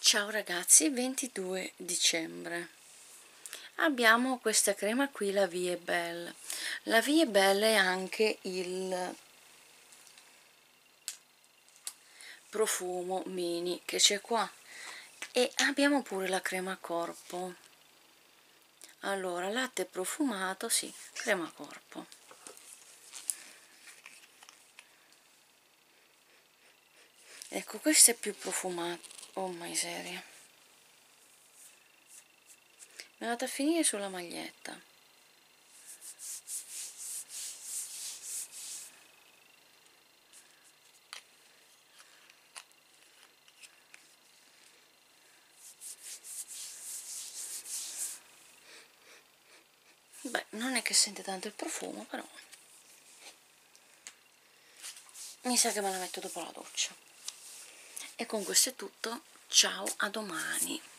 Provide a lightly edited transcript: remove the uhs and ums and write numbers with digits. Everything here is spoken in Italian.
Ciao ragazzi, 22 dicembre. Abbiamo questa crema qui, la Vie Belle. La Vie Belle è anche il profumo mini che c'è qua. E abbiamo pure la crema corpo. Allora, latte profumato, sì, crema corpo. Ecco, questo è più profumato. Oh miseria. Mi è andata a finire sulla maglietta. Beh, non è che sente tanto il profumo, però mi sa che me la metto dopo la doccia. E con questo è tutto, ciao, a domani.